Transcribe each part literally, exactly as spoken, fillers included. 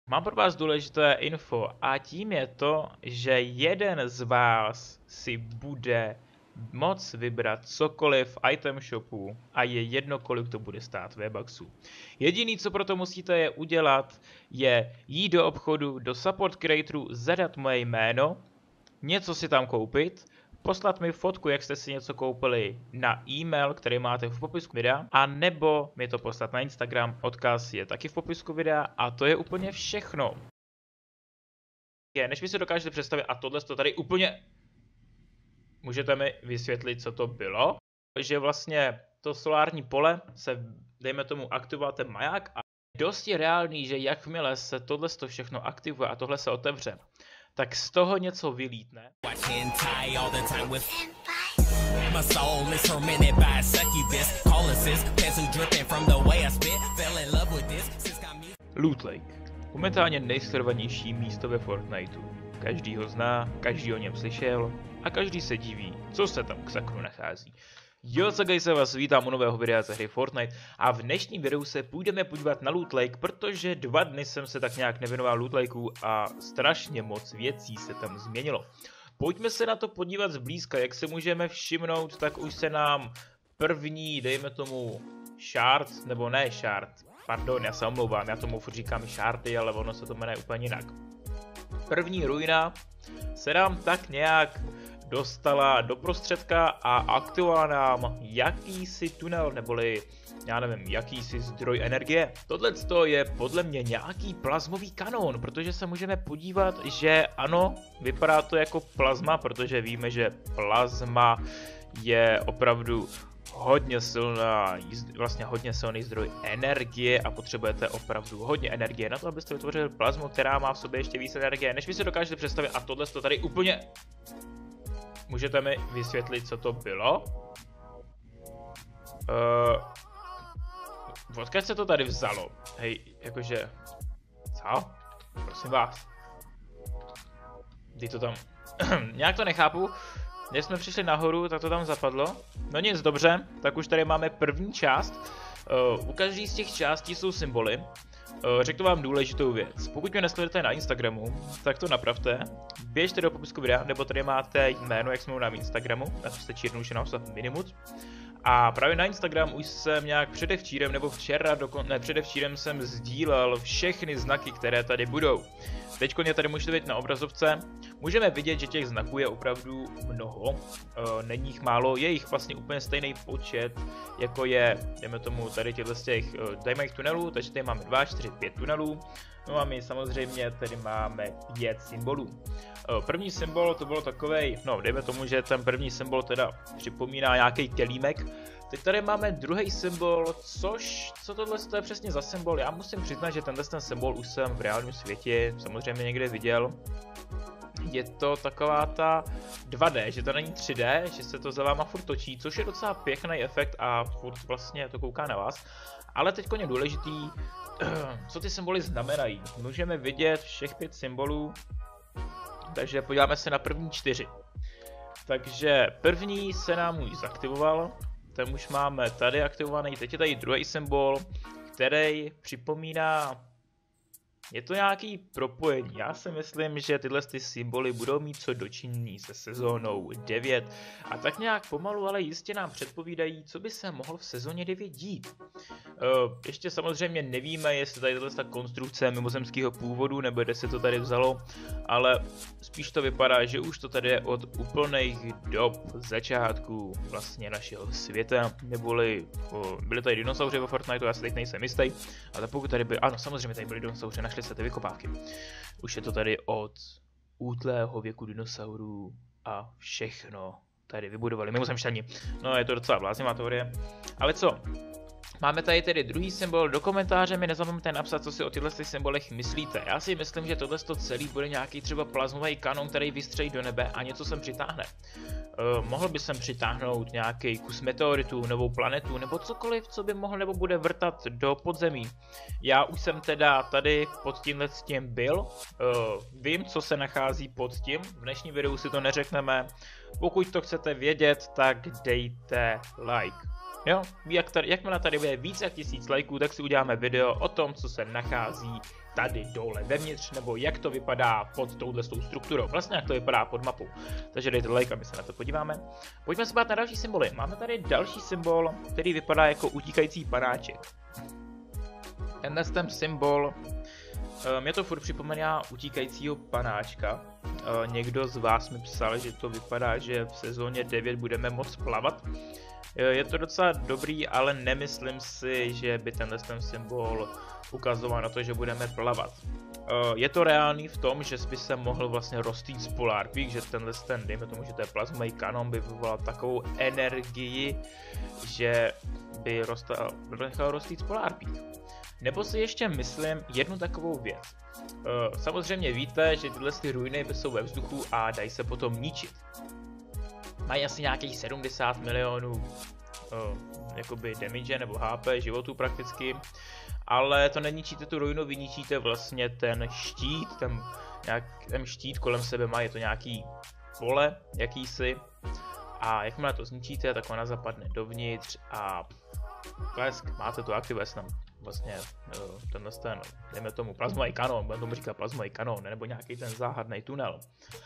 Mám pro vás důležité info a tím je to, že jeden z vás si bude moc vybrat cokoliv v item shopu a je jedno, kolik to bude stát V-Bucksů. Jediný, co proto musíte je udělat, je jít do obchodu, do support creatorů, zadat moje jméno, něco si tam koupit, poslat mi fotku, jak jste si něco koupili na e-mail, který máte v popisku videa, a nebo mi to poslat na Instagram, odkaz je taky v popisku videa a to je úplně všechno. Je, než mi se dokážete představit, a tohle to tady úplně... Můžete mi vysvětlit, co to bylo? Že vlastně to solární pole se, dejme tomu, aktivoval ten maják a dost je reálný, že jakmile se tohle to všechno aktivuje a tohle se otevře, tak z toho něco vylítne. Loot Lake. Momentálně nejsledovanější místo ve Fortniteu. Každý ho zná, každý o něm slyšel a každý se diví, co se tam k sakru nachází. Jo, co se vás vítám u nového videa ze hry Fortnite a v dnešním videu se půjdeme podívat na Loot Lake, protože dva dny jsem se tak nějak nevěnoval Loot Lakeu a strašně moc věcí se tam změnilo. Pojďme se na to podívat zblízka, jak se můžeme všimnout, tak už se nám první, dejme tomu, shard, nebo ne shard, pardon, já se omlouvám, já tomu furt říkám shardy, ale ono se to jmenuje úplně jinak. První ruina se nám tak nějak dostala do prostředka a aktivovala nám jakýsi tunel, neboli já nevím, jakýsi zdroj energie. Tohle je podle mě nějaký plazmový kanón, protože se můžeme podívat, že ano, vypadá to jako plazma, protože víme, že plazma je opravdu hodně silná, vlastně hodně silný zdroj energie a potřebujete opravdu hodně energie na to, abyste vytvořili plazmu, která má v sobě ještě více energie, než vy si dokážete představit, a tohle to tady úplně... Můžete mi vysvětlit, co to bylo? Uh, odkud se to tady vzalo? Hej, jakože... Co? Prosím vás. Kdy to tam... Nějak to nechápu. Když jsme přišli nahoru, tak to tam zapadlo. No nic, dobře, tak už tady máme první část. Uh, u každé z těch částí jsou symboly. Uh, řeknu vám důležitou věc. Pokud mě nesledujete na Instagramu, tak to napravte. Běžte do popisku videa, nebo tady máte jméno, jak jsme na Instagramu. Na to jste čírnuši napsat minimut. A právě na Instagram už jsem nějak předevčírem, nebo včera, dokon, ne předevčírem jsem sdílel všechny znaky, které tady budou. Teď mě tady můžete vidět na obrazovce. Můžeme vidět, že těch znaků je opravdu mnoho, e, není jich málo, je jich vlastně úplně stejný počet, jako je, dejme tomu, tady těchto z těch, dejme jich tunelů, takže tady máme dva, čtyři, pět tunelů. No a my samozřejmě tady máme pět symbolů. E, první symbol to bylo takovej, no dejme tomu, že ten první symbol teda připomíná nějaký kelímek. Teď tady máme druhý symbol, což, co tohle je přesně za symbol, já musím přiznat, že tenhle ten symbol už jsem v reálném světě samozřejmě někde viděl. Je to taková ta dva dé, že to není tři dé, že se to za váma furt točí, což je docela pěkný efekt a furt vlastně to kouká na vás. Ale teď je důležitý, co ty symboly znamenají. Můžeme vidět všech pět symbolů, takže podíváme se na první čtyři. Takže první se nám už zaktivoval, ten už máme tady aktivovaný, teď je tady druhý symbol, který připomíná... Je to nějaký propojení, já si myslím, že tyhle ty symboly budou mít co dočinění se sezónou devět a tak nějak pomalu, ale jistě nám předpovídají, co by se mohlo v sezóně devět dít. Uh, ještě samozřejmě nevíme, jestli tady tato konstrukce mimozemského původu, nebo kde se to tady vzalo, ale spíš to vypadá, že už to tady je od úplných dob začátku vlastně našeho světa, neboli uh, byly tady dinosauři ve Fortniteu, já si teď nejsem jistý, ale pokud tady byly, ano samozřejmě tady byly dinosauři, našli se ty vykopávky. Už je to tady od útlého věku dinosaurů a všechno tady vybudovali mimozemšťani. No je to docela bláznivá teorie. Ale co? Máme tady tedy druhý symbol, do komentáře mi nezapomeňte napsat, co si o těchto symbolech myslíte. Já si myslím, že tohle celý bude nějaký třeba plazmový kanon, který vystřelí do nebe a něco sem přitáhne. Uh, mohl by sem přitáhnout nějaký kus meteoritu, novou planetu, nebo cokoliv, co by mohl nebo bude vrtat do podzemí. Já už jsem teda tady pod tímhle tím byl, uh, vím, co se nachází pod tím, v dnešním videu si to neřekneme. Pokud to chcete vědět, tak dejte like. Jo, jak tady, jakmile tady bude více jak tisíc lajků, tak si uděláme video o tom, co se nachází tady dole vevnitř, nebo jak to vypadá pod touhle strukturou, vlastně jak to vypadá pod mapou. Takže dejte like a my se na to podíváme. Pojďme se bát na další symboly. Máme tady další symbol, který vypadá jako utíkající panáček. Tenhle ten symbol, mě to furt připomíná utíkajícího panáčka. Někdo z vás mi psal, že to vypadá, že v sezóně devět budeme moc plavat. Je to docela dobrý, ale nemyslím si, že by tenhle ten symbol ukazoval na to, že budeme plavat. Je to reálný v tom, že by se mohl vlastně roztýct Polar Peak, že tenhle ten, dejme tomu, že to je plazmový kanon, by vyvolal takovou energii, že by roztal, nechal roztýct Polar Peak. Nebo si ještě myslím jednu takovou věc. Samozřejmě víte, že tyhle ty ruiny jsou ve vzduchu a dají se potom ničit. Mají asi nějakých sedmdesát milionů uh, jakoby damage nebo H P, životů prakticky, ale to neníčíte tu ruinu, vy ničíte vlastně ten štít, ten, nějak, ten štít kolem sebe má, je to nějaký pole jakýsi a jakmile to zničíte, tak ona zapadne dovnitř a klesk, máte to, aktivuje se tam vlastně uh, tenhle ten, dejme tomu plazmový kanon, budeme tomu říkat plazmový kanon, nebo nějaký ten záhadný tunel.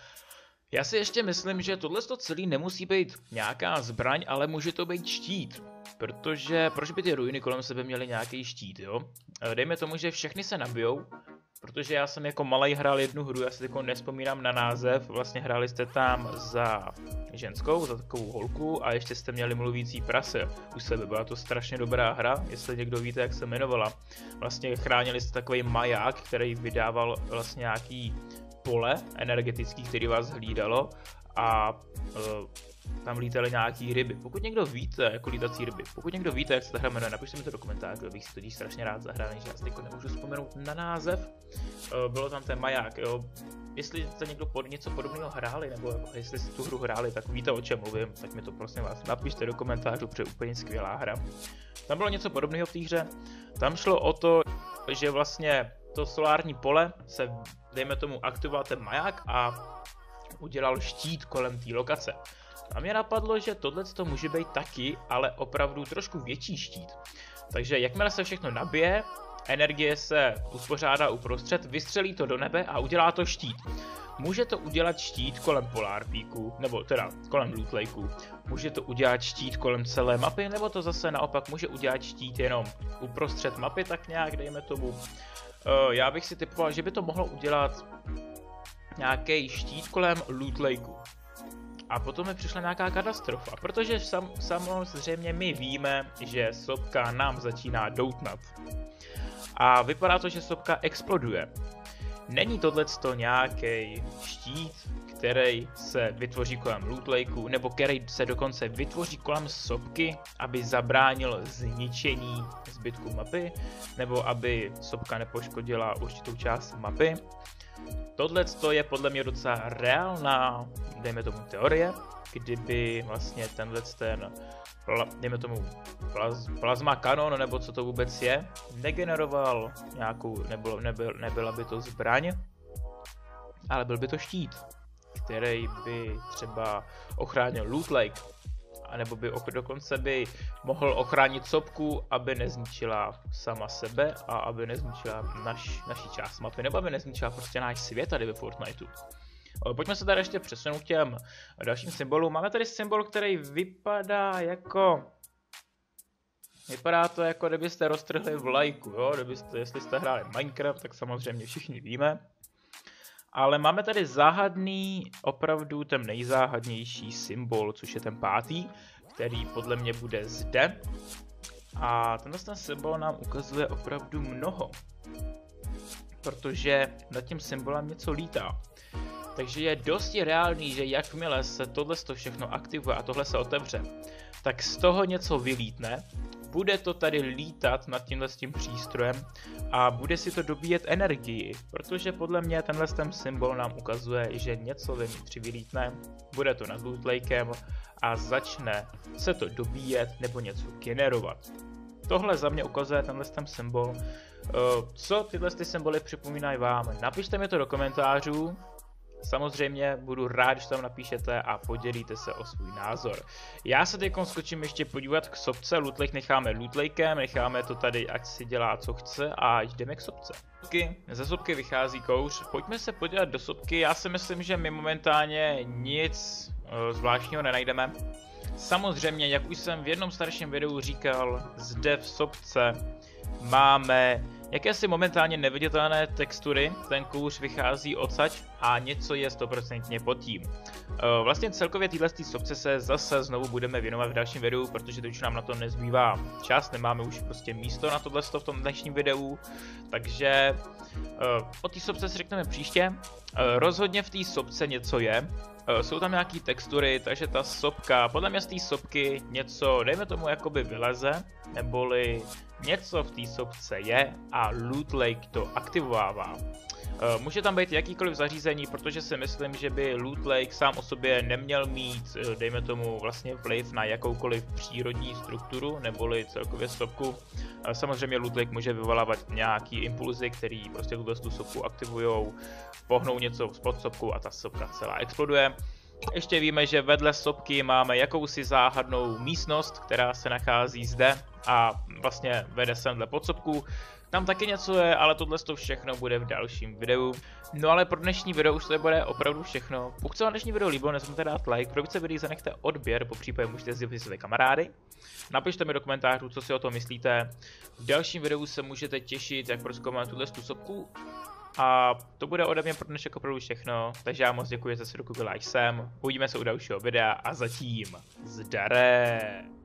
Já si ještě myslím, že tohle celý nemusí být nějaká zbraň, ale může to být štít. Protože proč by ty ruiny kolem sebe měly nějaký štít, jo? Dejme tomu, že všechny se nabijou, protože já jsem jako malej hrál jednu hru, já si jako nespomínám na název, vlastně hráli jste tam za ženskou, za takovou holku a ještě jste měli mluvící prase u sebe, byla to strašně dobrá hra, jestli někdo víte, jak se jmenovala. Vlastně chránili jste takový maják, který vydával vlastně nějaký pole energetický, který vás hlídalo a uh, tam lítaly nějaký ryby. Pokud někdo víte, jako lítací ryby, pokud někdo víte, jak se ta hra jmenuje, napište mi to do komentářů, abych si totiž strašně rád zahrál, že já si teď nemůžu vzpomenout na název. Uh, bylo tam ten maják, jo. Jestli jste někdo pod něco podobného hráli, nebo jako, jestli jste tu hru hráli, tak víte, o čem mluvím, tak mi to prosím vás napište do komentářů, protože je úplně skvělá hra. Tam bylo něco podobného v té hře, tam šlo o to, že vlastně to solární pole se, dejme tomu, aktivoval ten maják a udělal štít kolem té lokace. A mě napadlo, že tohle to může být taky, ale opravdu trošku větší štít. Takže jakmile se všechno nabije, energie se uspořádá uprostřed, vystřelí to do nebe a udělá to štít. Může to udělat štít kolem Polar Peaku, nebo teda kolem Loot Lakeu. Může to udělat štít kolem celé mapy, nebo to zase naopak může udělat štít jenom uprostřed mapy, tak nějak, dejme tomu. Uh, já bych si typoval, že by to mohlo udělat nějaký štít kolem Loot Lakeu. A potom mi přišla nějaká katastrofa, protože sam, samozřejmě my víme, že sopka nám začíná doutnat. A vypadá to, že sopka exploduje. Není tohleto nějaký štít, který se vytvoří kolem Loot Lakeu, nebo který se dokonce vytvoří kolem sopky, aby zabránil zničení zbytku mapy, nebo aby sopka nepoškodila určitou část mapy. Tohleto je podle mě docela reálná, dejme tomu, teorie, kdyby vlastně tenhle ten, dejme tomu, plaz, plazma kanon, nebo co to vůbec je, negeneroval nějakou, nebylo, nebyl, nebyla by to zbraň, ale byl by to štít, který by třeba ochránil Loot Lake, anebo by dokonce by mohl ochránit sopku, aby nezničila sama sebe a aby nezničila naš, naší část mapy, nebo aby nezničila prostě náš svět tady ve Fortniteu. Pojďme se tady ještě přesunout k těm dalším symbolům. Máme tady symbol, který vypadá jako... Vypadá to, jako kdybyste roztrhli vlajku, jo? Kdybyste, jestli jste hráli Minecraft, tak samozřejmě všichni víme. Ale máme tady záhadný, opravdu ten nejzáhadnější symbol, což je ten pátý, který podle mě bude zde. A tenhle ten symbol nám ukazuje opravdu mnoho, protože nad tím symbolem něco lítá. Takže je dosti reálný, že jakmile se tohle všechno aktivuje a tohle se otevře, tak z toho něco vylítne, bude to tady lítat nad tímhle s tím přístrojem a bude si to dobíjet energii, protože podle mě tenhle ten symbol nám ukazuje, že něco vevnitř vylítne, bude to nad Loot Lakem a začne se to dobíjet nebo něco generovat. Tohle za mě ukazuje tenhle ten symbol. Co tyhle ty symboly připomínají vám? Napište mi to do komentářů. Samozřejmě budu rád, když tam napíšete a podělíte se o svůj názor. Já se teď skočím ještě podívat k sopce, Loot Lake necháme Loot Lakem, necháme to tady, ať si dělá co chce a jdeme k sopce. Ze sopky vychází kouř, pojďme se podívat do sopky, já si myslím, že my momentálně nic uh, zvláštního nenajdeme. Samozřejmě, jak už jsem v jednom starším videu říkal, zde v sopce máme jakési momentálně neviditelné textury, ten kouř vychází odsaď a něco je stoprocentně pod tím. Vlastně celkově této sopce se zase znovu budeme věnovat v dalším videu, protože to už nám na to nezbývá čas, nemáme už prostě místo na tohle v tom dnešním videu, takže o té sopce si řekneme příště. Rozhodně v té sopce něco je. Jsou tam nějaký textury, takže ta sopka, podle mě z té sopky něco, dejme tomu, jakoby vyleze, neboli něco v té sopce je a Loot Lake to aktivovává. Může tam být jakýkoliv zařízení, protože si myslím, že by Loot Lake sám o sobě neměl mít, dejme tomu, vlastně vliv na jakoukoliv přírodní strukturu, neboli celkově sopku. Samozřejmě Loot Lake může vyvolávat nějaký impulzy, které prostě tuto tu sopku aktivujou, pohnou něco pod sopku a ta sopka celá exploduje. Ještě víme, že vedle sopky máme jakousi záhadnou místnost, která se nachází zde a vlastně vede semhle pod sopku. Tam taky něco je, ale tohle všechno bude v dalším videu. No ale pro dnešní video už to bude opravdu všechno. Pokud se vám dnešní video líbilo, nezapomeňte dát like, pro více videí zanechte odběr, popřípadě můžete sdílet své kamarády. Napište mi do komentářů, co si o tom myslíte. V dalším videu se můžete těšit, jak prozkoumáme tuhle sopku. A to bude ode mě pro dnešek opravdu všechno, takže já moc děkuji, že jste se dokoukali až sem. Uvidíme se u dalšího videa a zatím zdaré.